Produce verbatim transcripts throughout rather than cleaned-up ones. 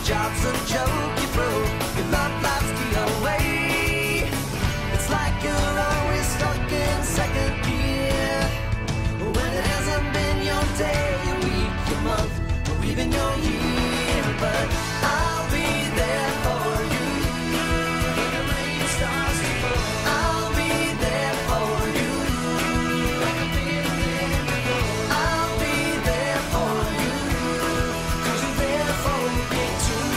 job's a joke, you broke, your love life's the away. It's like you're always stuck in second gear, when it hasn't been your day, your week, your month, or even your year. But I'll be there for you when the rain starts to fall. I'll be there for you like I've been there before. I'll be there for you, 'cause you're there for me too.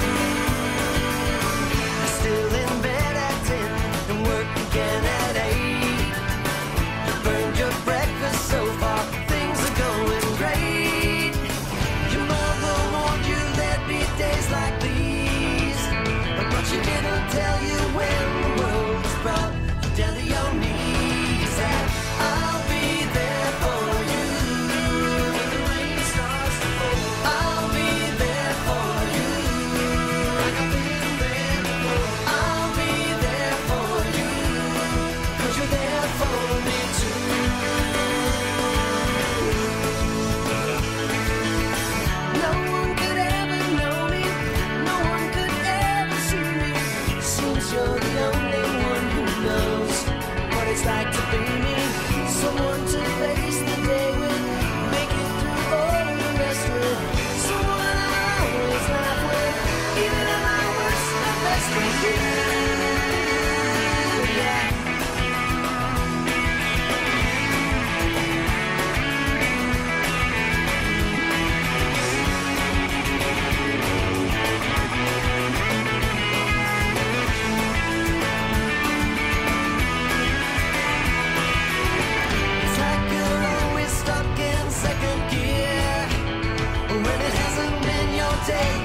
You're still in bed at ten and work again at eight. You burned your breakfast so far, things are going great. Your mother warned you there'd be days like these, but she didn't tell you when the world was brought you down to your knees. And I'll be there for you when the rain starts to fall. I'll be there for you like I've been there before. I'll be there for you, 'cause you're there for me too. No one could ever know me, no one could ever see me. Seems you're the only one who knows what it's like to be me. Someone to face the day with, make it through all of the rest with. Someone I always laugh with, even at my worst, my best with you. Yeah. It's like you're always stuck in second gear, when it hasn't been your day,